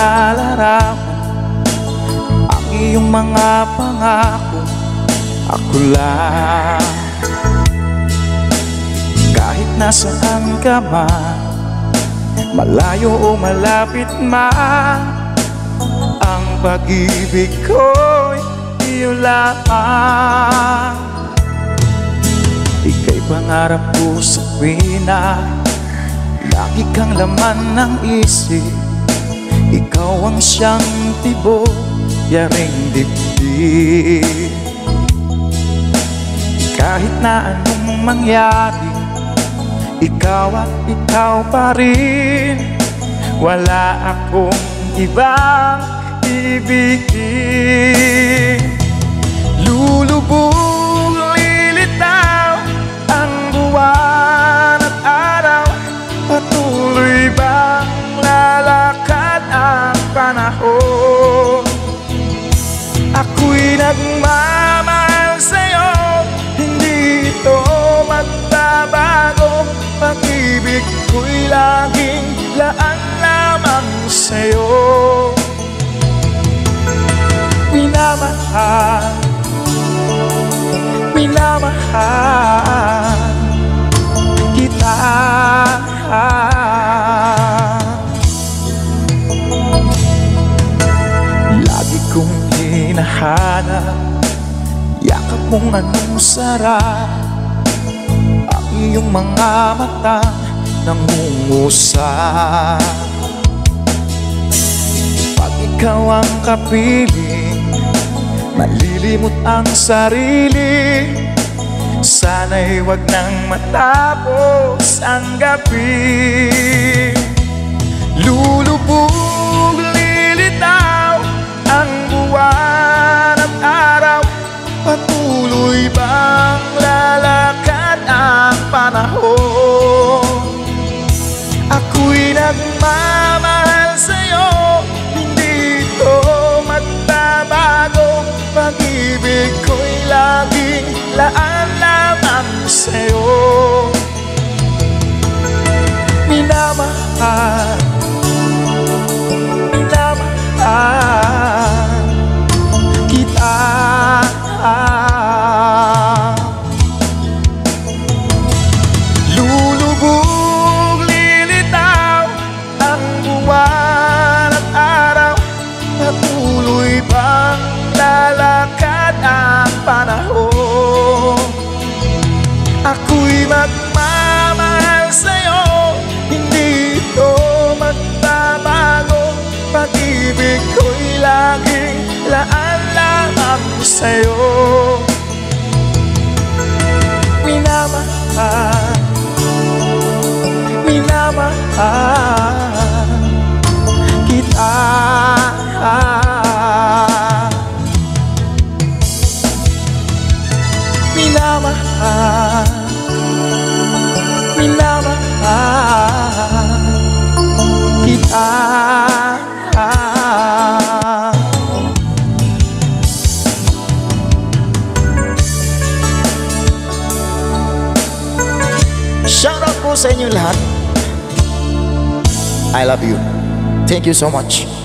mga larawan, ang iyong mga pangako, ako lang. Kahit nasaan ka man, malayo o malapit man, ang pag-ibig ko'y iyo lamang. Ika'y pangarap ko sa tuwina, lagi kang laman ng isip. Ikaw ang siyang tibok, yaring dibdib. Kahit na anong mangyari, ikaw at ikaw pa rin. Wala akong ibang ibigin. Lulubog, lilitaw ang buwan at araw. Patuloy bang lalakad ang panahon? Ako'y nagmamahal sa'yo, hindi ito magbabago. Pag-ibig ko'y laging laan lamang sa'yo. Minamahal, minamahal kita. Lagi kong hinahanap yakap mong anong sarap, ang iyong mga mata nangungusap. Pag ikaw ang kapiling, malilimot ang sarili. Sana'y wag nang matapos ang gabi. Lulubog, lilitaw ang buwan at araw. Patuloy bang lalakad ang panahon? Ako'y nagmamahal sa'yo, hindi ito magbabago. Pag-ibig ko'y laging laan lamang sa'yo. Minamahal, minamahal kita. Lulubog, lilitaw ang buwan at araw. Patuloy bang lalakad ang panahon? Ako'y magmamahal sa'yo, hindi ito magbabago. Pag-ibig ko'y laging laan lamang sa'yo. Minamahal, minamahal kita. Minamahal, minamahal kita. Shout out po sa inyo lahat. I love you. Thank you so much.